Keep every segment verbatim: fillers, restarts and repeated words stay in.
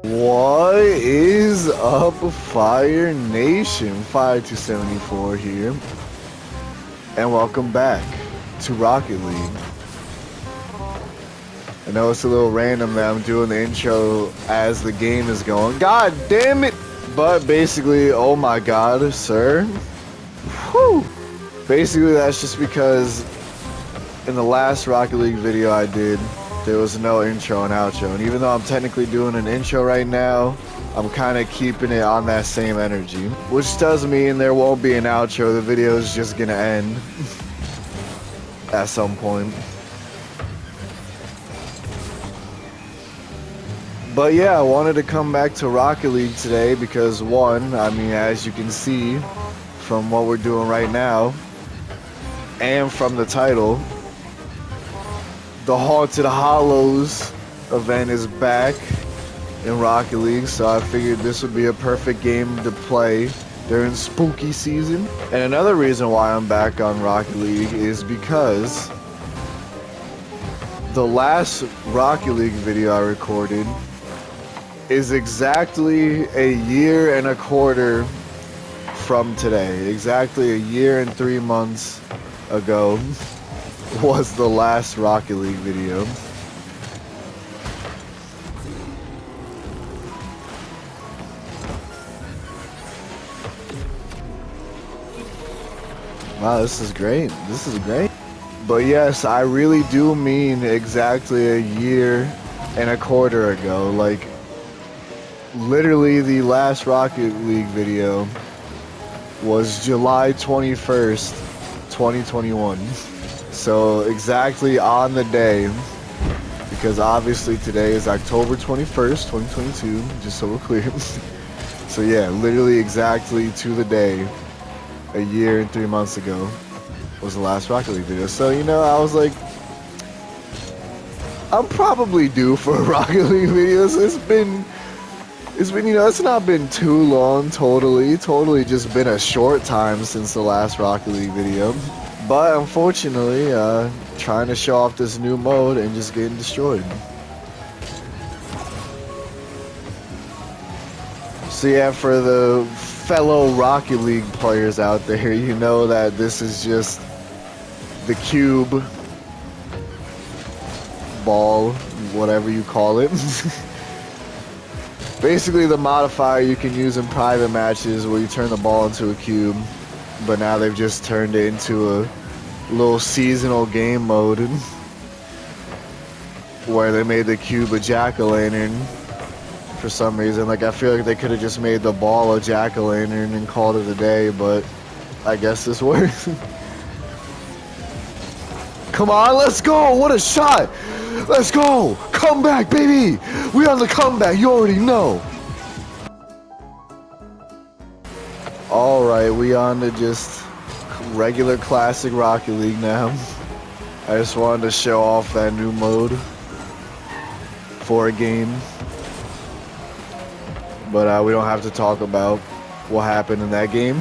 What is up, Fire Nation? Fire two seventy-four here, and welcome back to Rocket League. I know it's a little random that I'm doing the intro as the game is going. God damn it! But basically, oh my god, sir. Whew. Basically, that's just because in the last Rocket League video I did, there was no intro and outro, and even though I'm technically doing an intro right now, I'm kind of keeping it on that same energy, which does mean there won't be an outro. The video is just gonna end at some point. But yeah, I wanted to come back to Rocket League today because one, I mean, as you can see from what we're doing right now and from the title, the Haunted Hallows event is back in Rocket League, so I figured this would be a perfect game to play during spooky season. And another reason why I'm back on Rocket League is because the last Rocket League video I recorded is exactly a year and a quarter from today. Exactly a year and three months ago was the last Rocket League video. Wow, this is great. This is great. But yes, I really do mean exactly a year and a quarter ago. Like, literally the last Rocket League video was July twenty-first, twenty twenty-one. So exactly on the day, because obviously today is October twenty-first, twenty twenty-two, just so we're clear. So yeah, literally exactly to the day, a year and three months ago, was the last Rocket League video. So, you know, I was like, I'm probably due for a Rocket League video. So it's been, it's been, you know, it's not been too long, totally, totally just been a short time since the last Rocket League video. But unfortunately, uh, trying to show off this new mode and just getting destroyed. So yeah, for the fellow Rocket League players out there, you know that this is just the cube, ball, whatever you call it. Basically the modifier you can use in private matches where you turn the ball into a cube. But now they've just turned it into a little seasonal game mode where they made the cube a jack-o'-lantern for some reason. Like, I feel like they could have just made the ball a jack-o'-lantern and called it a day, but I guess this works. Come on, let's go! What a shot! Let's go! Comeback, baby! We on the comeback, you already know! Alright, we on to just regular classic Rocket League now. I just wanted to show off that new mode for a game. But uh, we don't have to talk about what happened in that game.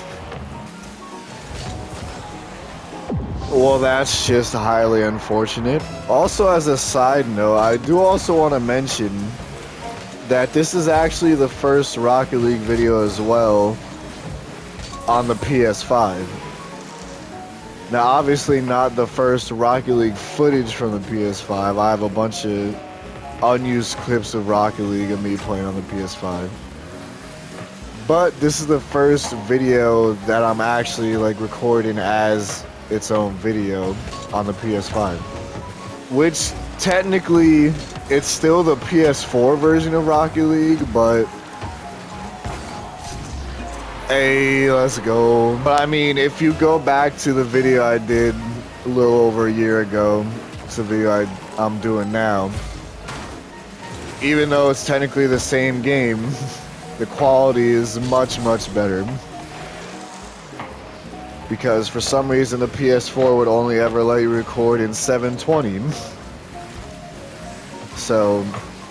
Well, that's just highly unfortunate. Also, as a side note, I do also want to mention that this is actually the first Rocket League video as well on the P S five. Now, obviously not the first Rocket League footage from the P S five. I have a bunch of unused clips of Rocket League of me playing on the P S five. But this is the first video that I'm actually like recording as its own video on the P S five. Which technically it's still the P S four version of Rocket League, but hey, let's go. But I mean, if you go back to the video I did a little over a year ago, it's the video I, I'm doing now. Even though it's technically the same game, the quality is much, much better. Because for some reason the P S four would only ever let you record in seven twenty. So,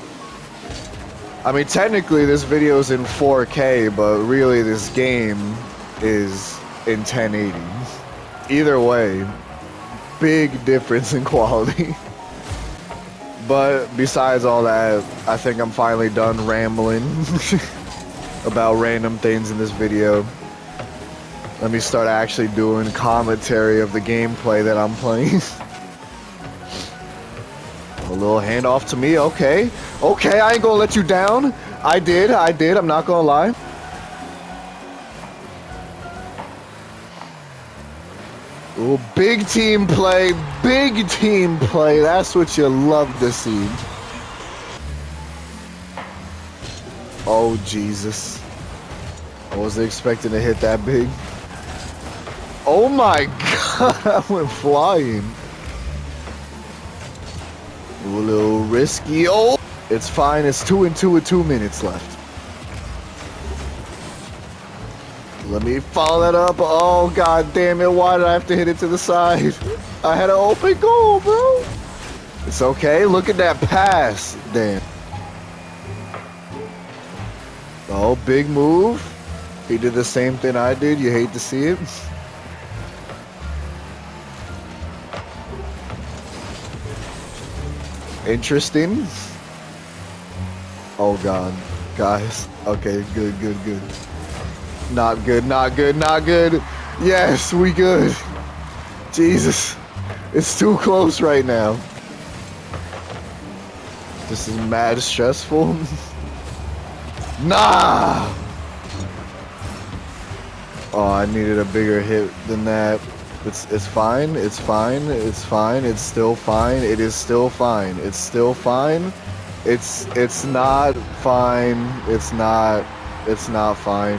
I mean, technically this video is in four K, but really this game is in ten eighty. Either way, big difference in quality. But besides all that, I think I'm finally done rambling about random things in this video. Let me start actually doing commentary of the gameplay that I'm playing. A little handoff to me, okay. Okay, I ain't gonna let you down. I did, I did, I'm not gonna lie. Ooh, big team play, big team play. That's what you love to see. Oh, Jesus. I wasn't expecting to hit that big. Oh my God, I went flying. Ooh, a little risky. Oh, it's fine. It's two and two with two minutes left. Let me follow that up. Oh, God damn it. Why did I have to hit it to the side? I had an open goal, bro. It's okay. Look at that pass. Damn. Oh, big move. He did the same thing I did. You hate to see it. Interesting. Oh, God. Guys. Okay, good, good, good. Not good, not good, not good. Yes, we good. Jesus. It's too close right now. This is mad stressful. Nah! Oh, I needed a bigger hit than that. It's, it's fine, it's fine, it's fine, it's still fine, it is still fine, it's still fine. It's, it's not fine, it's not, it's not fine.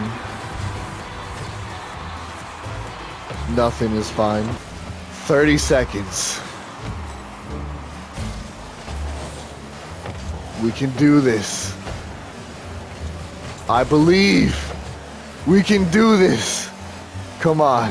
Nothing is fine. thirty seconds. We can do this. I believe we can do this. Come on.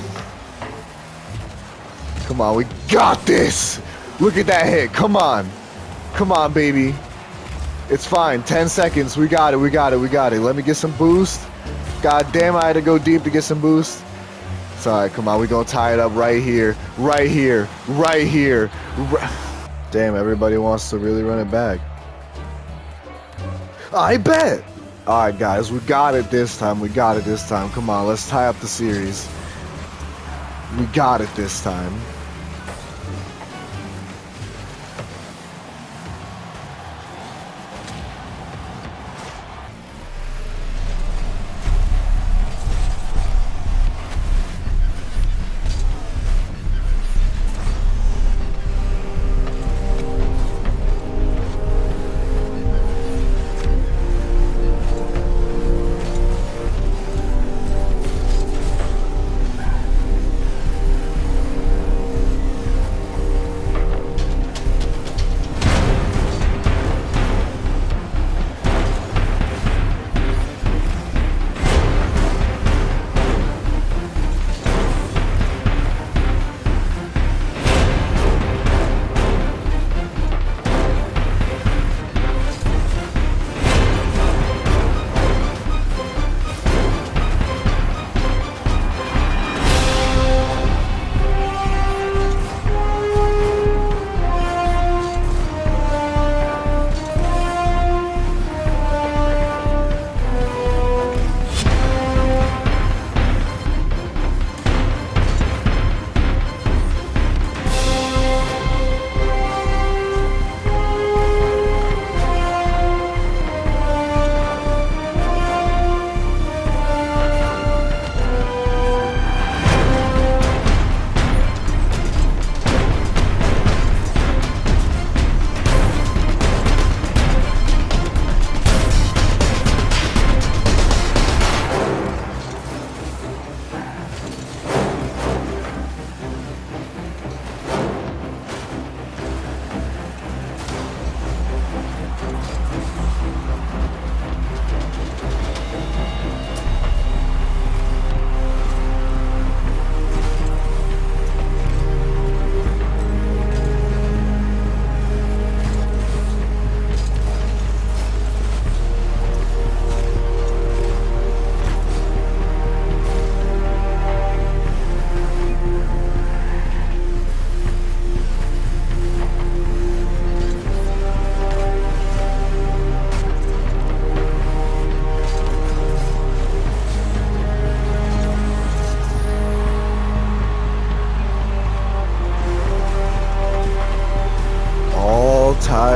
Come on, we got this. Look at that hit. Come on. Come on, baby. It's fine. ten seconds. We got it. We got it. We got it. Let me get some boost. God damn, I had to go deep to get some boost. It's all right. Come on. We're going to tie it up right here. Right here. Right here. Right. Damn, everybody wants to really run it back. I bet. All right, guys. We got it this time. We got it this time. Come on. Let's tie up the series. We got it this time.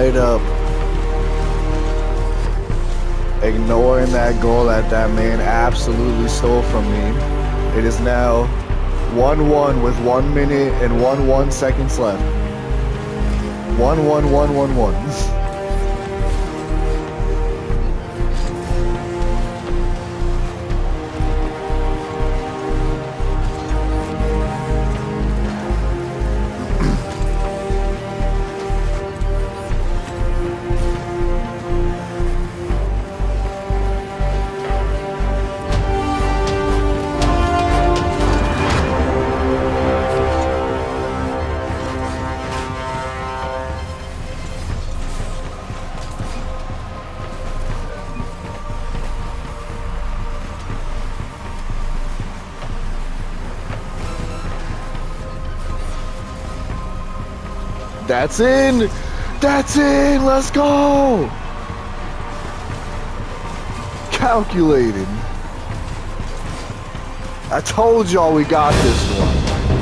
Straight up. Ignoring that goal that that man absolutely stole from me. It is now one one with one minute and one one seconds left. one one one one one. That's in! That's in! Let's go! Calculated. I told y'all we got this one.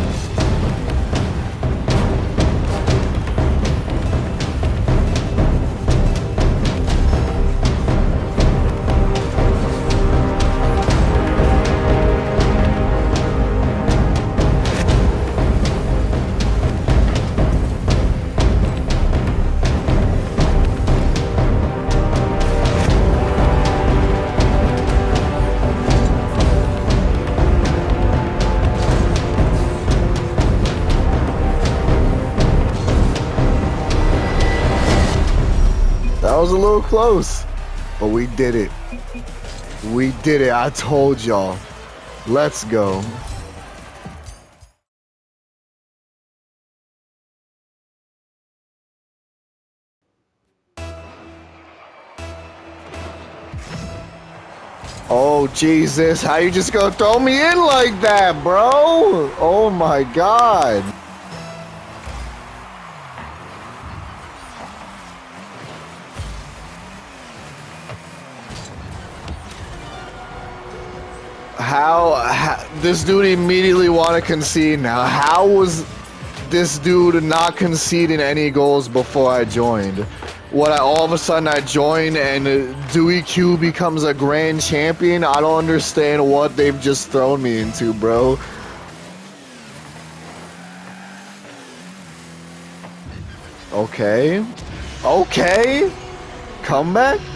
That was a little close, but we did it. We did it. I told y'all. Let's go. Oh, Jesus. How you just gonna throw me in like that, bro? Oh, my God. How, how this dude immediately want to concede now? How was this dude not conceding any goals before I joined? What, I, all of a sudden I join and Dewey Q becomes a grand champion? I don't understand what they've just thrown me into, bro. Okay. Okay. Comeback?